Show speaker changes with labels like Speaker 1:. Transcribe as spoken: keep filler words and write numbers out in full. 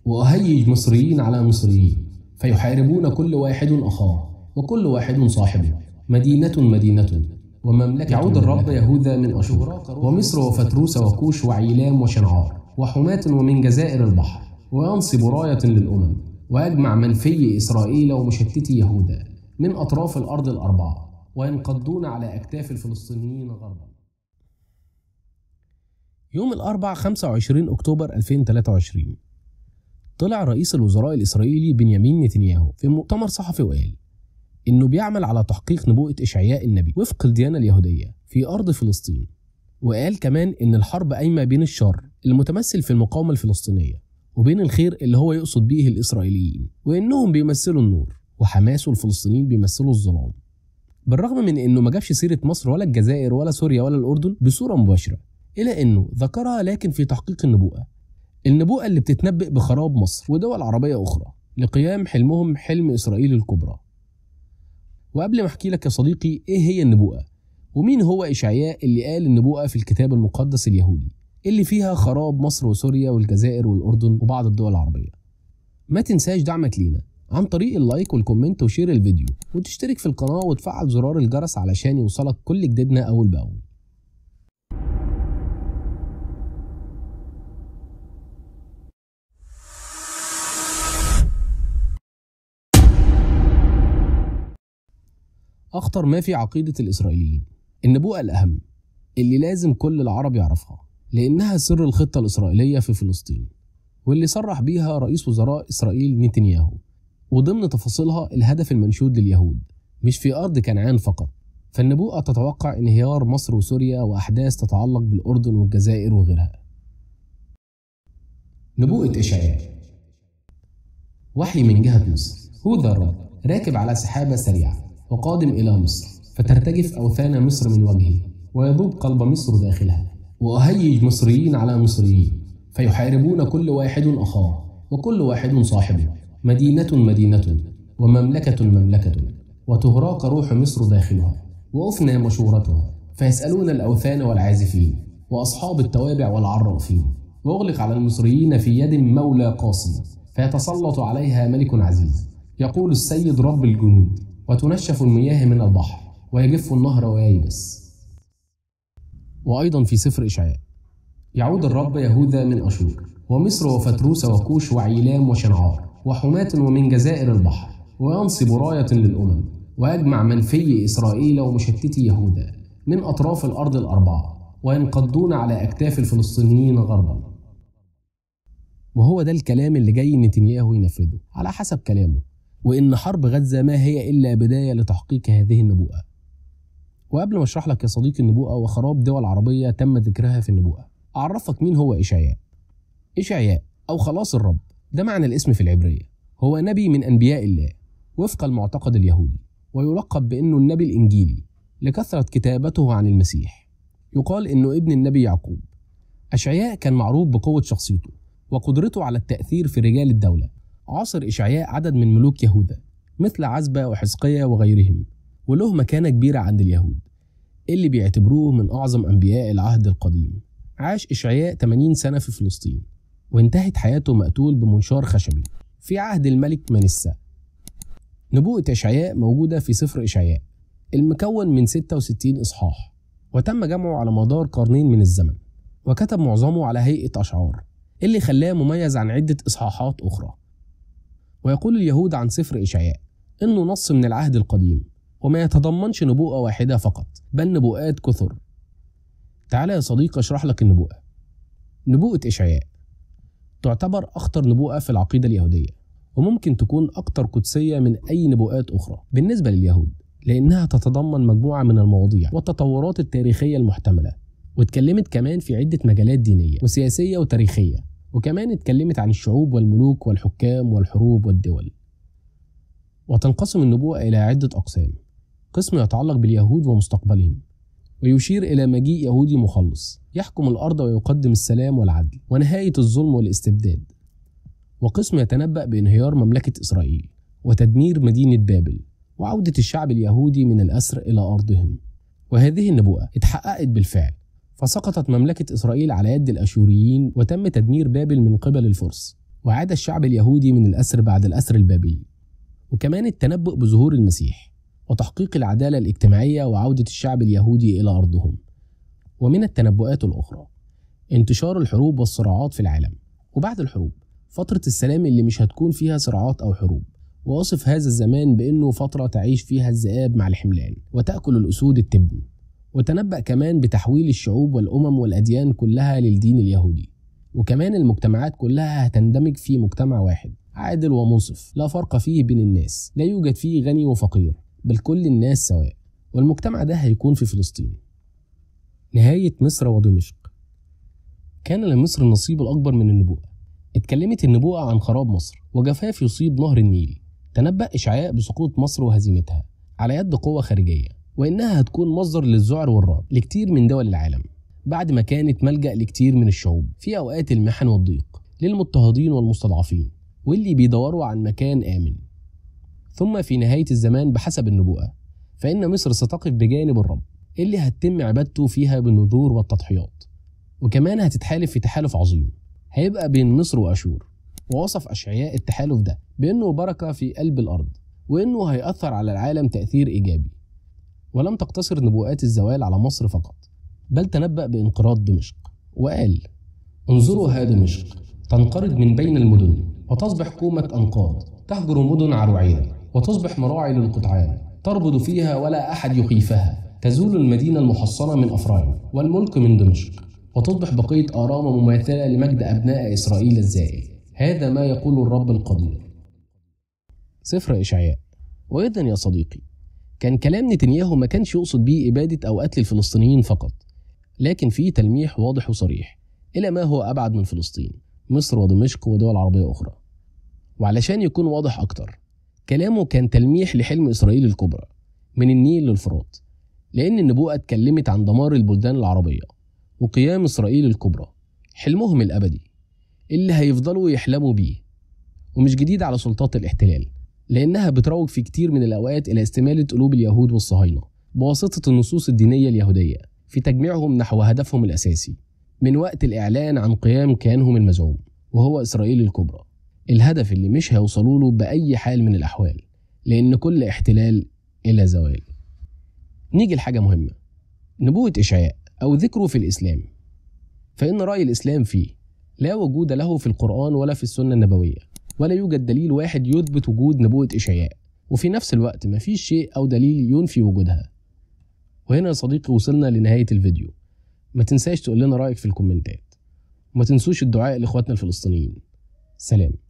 Speaker 1: وأهيج مصريين على مصريين فيحاربون كل واحد أخاه وكل واحد صاحبه، مدينة مدينة ومملكة. يعود الرب يهوذا من أشور ومصر وفتروس وكوش وعيلام وشنعار وحماة ومن جزائر البحر، وينصب راية للأمم، ويجمع منفي إسرائيل ومشتتي يهوذا من أطراف الأرض الأربعة، وينقضون على أكتاف الفلسطينيين غربا. يوم الأربعاء خمسة وعشرين أكتوبر ألفين وثلاثة وعشرين طلع رئيس الوزراء الإسرائيلي بنيامين نتنياهو في مؤتمر صحفي وقال إنه بيعمل على تحقيق نبوءة إشعياء النبي وفق الديانة اليهودية في أرض فلسطين. وقال كمان إن الحرب قايمة بين الشر المتمثل في المقاومة الفلسطينية وبين الخير اللي هو يقصد بيه الإسرائيليين، وإنهم بيمثلوا النور وحماس والفلسطينيين بيمثلوا الظلام. بالرغم من إنه ما جابش سيرة مصر ولا الجزائر ولا سوريا ولا الأردن بصورة مباشرة، إلا إنه ذكرها لكن في تحقيق النبوءة النبوءة اللي بتتنبئ بخراب مصر ودول عربية أخرى لقيام حلمهم حلم إسرائيل الكبرى. وقبل ما أحكي لك يا صديقي إيه هي النبوءة ومين هو إشعياء اللي قال النبوءة في الكتاب المقدس اليهودي اللي فيها خراب مصر وسوريا والجزائر والأردن وبعض الدول العربية، ما تنساش دعمك لينا عن طريق اللايك والكومنت وشير الفيديو، وتشترك في القناة وتفعل زرار الجرس علشان يوصلك كل جديدنا أول بأول. أخطر ما في عقيدة الإسرائيليين، النبوءة الأهم اللي لازم كل العرب يعرفها لأنها سر الخطة الإسرائيلية في فلسطين، واللي صرح بيها رئيس وزراء إسرائيل نتنياهو، وضمن تفاصيلها الهدف المنشود لليهود مش في أرض كنعان فقط. فالنبوءة تتوقع انهيار مصر وسوريا وأحداث تتعلق بالأردن والجزائر وغيرها. نبوءة إشعياء. وحي من جهة مصر. هوذا الرب راكب على سحابة سريعة وقادم إلى مصر، فترتجف أوثان مصر من وجهه ويذوب قلب مصر داخلها. وأهيج مصريين على مصريين فيحاربون كل واحد أخاه وكل واحد صاحبه، مدينة مدينة ومملكة مملكة، وتهراق روح مصر داخلها وأفنى مشورتها، فيسألون الأوثان والعازفين وأصحاب التوابع والعرافين، وأغلق على المصريين في يد مولى قاسم، فيتسلط عليها ملك عزيز، يقول السيد رب الجنود، وتنشف المياه من البحر ويجف النهر وييبس. وأيضا في سفر إشعياء: يعود الرب يهوذا من أشور ومصر وفتروس وكوش وعيلام وشنعار وحماة ومن جزائر البحر، وينصب راية للأمم، ويجمع منفي إسرائيل ومشتتي يهوذا من أطراف الأرض الأربعة، وينقضون على أكتاف الفلسطينيين غربا. وهو ده الكلام اللي جاي نتنياهو ينفذه على حسب كلامه، وإن حرب غزة ما هي إلا بداية لتحقيق هذه النبوءة. وقبل ما أشرح لك يا صديقي النبوءة وخراب دول عربية تم ذكرها في النبوءة، أعرفك مين هو إشعياء. إشعياء أو خلاص الرب ده معنى الاسم في العبرية، هو نبي من أنبياء الله وفق المعتقد اليهودي، ويلقب بأنه النبي الإنجيلي لكثرة كتابته عن المسيح. يقال إنه ابن النبي يعقوب. إشعياء كان معروف بقوة شخصيته وقدرته على التأثير في رجال الدولة. عاصر إشعياء عدد من ملوك يهوذا مثل عزبة وحزقيا وغيرهم، وله مكانة كبيرة عند اليهود اللي بيعتبروه من أعظم أنبياء العهد القديم. عاش إشعياء ثمانين سنة في فلسطين، وانتهت حياته مقتول بمنشار خشبي في عهد الملك منسى. نبوءة إشعياء موجودة في سفر إشعياء المكون من ستة وستين إصحاح، وتم جمعه على مدار قرنين من الزمن، وكتب معظمه على هيئة أشعار اللي خلاه مميز عن عدة إصحاحات أخرى. ويقول اليهود عن سفر إشعياء إنه نص من العهد القديم وما يتضمنش نبوءة واحدة فقط بل نبوءات كثر. تعالى يا صديق أشرح لك النبوءة. نبوءة إشعياء تعتبر أخطر نبوءة في العقيدة اليهودية، وممكن تكون أكثر قدسية من أي نبوءات أخرى بالنسبة لليهود، لأنها تتضمن مجموعة من المواضيع والتطورات التاريخية المحتملة، واتكلمت كمان في عدة مجالات دينية وسياسية وتاريخية، وكمان اتكلمت عن الشعوب والملوك والحكام والحروب والدول. وتنقسم النبوءة إلى عدة أقسام. قسم يتعلق باليهود ومستقبلهم، ويشير إلى مجيء يهودي مخلص يحكم الأرض ويقدم السلام والعدل ونهاية الظلم والاستبداد. وقسم يتنبأ بانهيار مملكة إسرائيل وتدمير مدينة بابل وعودة الشعب اليهودي من الأسر إلى أرضهم. وهذه النبوءة اتحققت بالفعل، فسقطت مملكة إسرائيل على يد الأشوريين وتم تدمير بابل من قبل الفرس، وعاد الشعب اليهودي من الأسر بعد الأسر البابلي. وكمان التنبؤ بظهور المسيح وتحقيق العدالة الاجتماعية وعودة الشعب اليهودي إلى أرضهم. ومن التنبؤات الأخرى انتشار الحروب والصراعات في العالم، وبعد الحروب فترة السلام اللي مش هتكون فيها صراعات أو حروب. ووصف هذا الزمان بأنه فترة تعيش فيها الذئاب مع الحملان وتأكل الأسود التبن. وتنبأ كمان بتحويل الشعوب والأمم والأديان كلها للدين اليهودي، وكمان المجتمعات كلها هتندمج في مجتمع واحد عادل ومنصف لا فرق فيه بين الناس، لا يوجد فيه غني وفقير، بل كل الناس سواء. والمجتمع ده هيكون في فلسطين. نهاية مصر ودمشق. كان لمصر النصيب الأكبر من النبوءة. اتكلمت النبوءة عن خراب مصر وجفاف يصيب نهر النيل. تنبأ إشعياء بسقوط مصر وهزيمتها على يد قوة خارجية، وإنها هتكون مصدر للذعر والرعب لكتير من دول العالم، بعد ما كانت ملجأ لكتير من الشعوب في أوقات المحن والضيق، للمضطهدين والمستضعفين واللي بيدوروا عن مكان آمن. ثم في نهاية الزمان بحسب النبوءة فإن مصر ستقف بجانب الرب اللي هتتم عبادته فيها بالنذور والتضحيات، وكمان هتتحالف في تحالف عظيم هيبقى بين مصر وأشور. ووصف أشعياء التحالف ده بأنه بركة في قلب الأرض، وأنه هيأثر على العالم تأثير إيجابي. ولم تقتصر نبوءات الزوال على مصر فقط، بل تنبأ بانقراض دمشق وقال: انظروا ها دمشق تنقرض من بين المدن وتصبح كومة أنقاض، تهجر مدن عروعير وتصبح مراعي للقطعان، تربض فيها ولا أحد يخيفها، تزول المدينة المحصنة من أفرايم والملك من دمشق، وتصبح بقية آرام مماثلة لمجد أبناء إسرائيل الزائل. هذا ما يقول الرب القدير. سفر إشعياء. وأيضا يا صديقي، كان كلام نتنياهو ما كانش يقصد بيه إبادة أو قتل الفلسطينيين فقط، لكن فيه تلميح واضح وصريح إلى ما هو أبعد من فلسطين، مصر ودمشق ودول عربية أخرى. وعلشان يكون واضح أكتر، كلامه كان تلميح لحلم إسرائيل الكبرى من النيل للفرات، لأن النبوءة اتكلمت عن دمار البلدان العربية وقيام إسرائيل الكبرى، حلمهم الأبدي اللي هيفضلوا يحلموا بيه، ومش جديد على سلطات الاحتلال، لأنها بتروج في كتير من الأوقات إلى استمالة قلوب اليهود والصهاينة بواسطة النصوص الدينية اليهودية في تجميعهم نحو هدفهم الأساسي من وقت الإعلان عن قيام كيانهم المزعوم، وهو إسرائيل الكبرى، الهدف اللي مش هيوصلوا له بأي حال من الأحوال، لأن كل احتلال إلى زوال. نيجي لحاجة مهمة، نبوة إشعياء أو ذكره في الإسلام، فإن رأي الإسلام فيه لا وجود له في القرآن ولا في السنة النبوية، ولا يوجد دليل واحد يثبت وجود نبوة إشعياء، وفي نفس الوقت مفيش شيء أو دليل ينفي وجودها. وهنا يا صديقي وصلنا لنهاية الفيديو. ما تنساش تقول لنا رأيك في الكومنتات، وما تنسوش الدعاء لإخواتنا الفلسطينيين. سلام.